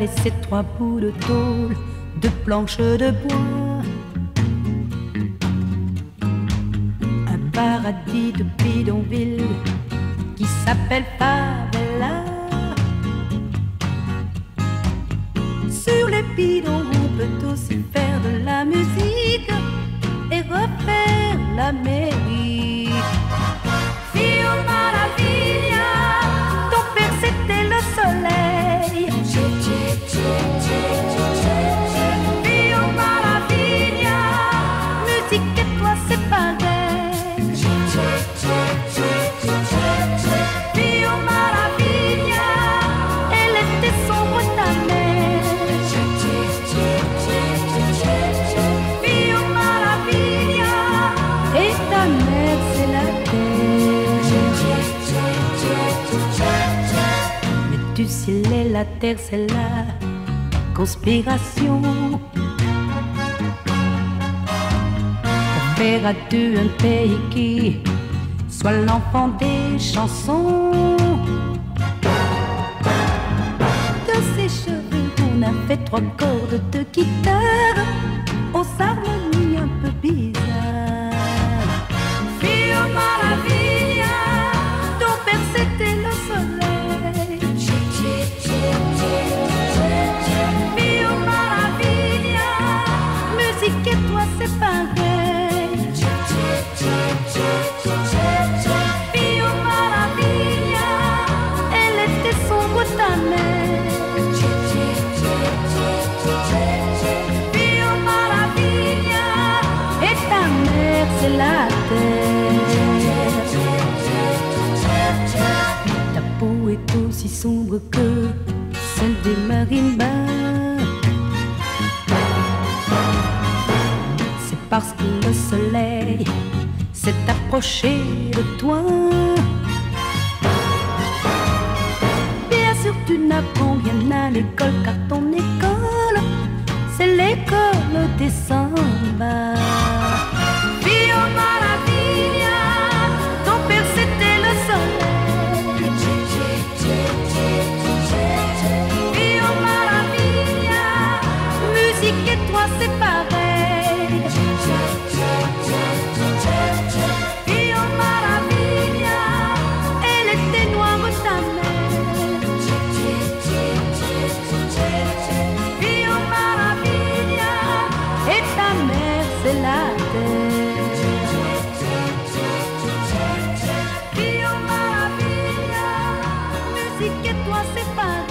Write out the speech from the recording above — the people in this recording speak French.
laissé 3 bouts de tôle, 2 planches de bois, un paradis de bidonville qui s'appelle favela. Sur les bidons on peut aussi faire de la musique et refaire l'Amérique. Fio Maravilla, ton père c'était le soleil. Fio Maravilla, musique et toi c'est pareil. Fio Maravilla, elle était sombre ta mère. Fio Maravilla, et ta mère c'est la terre. Mais du ciel et la terre c'est la conspiration. Pour faire à deux un pays qui soit l'enfant des chansons. De ses cheveux on a fait 3 cordes de guitare aux harmonies un peu bizarres. Fio Maravilla, ton père c'était le soleil. Fio Maravilla, musique et toi c'est pareil. Fio Maravilla, elle était sombre ta mère. Fio Maravilla, et ta mère c'est la terre. Ta peau est aussi sombre que celle des marimbas. C'est parce que le soleil s'est approché de toi. Bien sûr tu n'apprends rien à l'école, car ton école c'est l'école des sambas. Fio Maravilla, ton père c'était le soleil. Fio Maravilla, musique et toi c'est pareil. Fio Maravilla, elle était noire ta mère. Fio Maravilla, et ta mère c'est la terre. Fio Maravilla, musique et toi c'est pareil.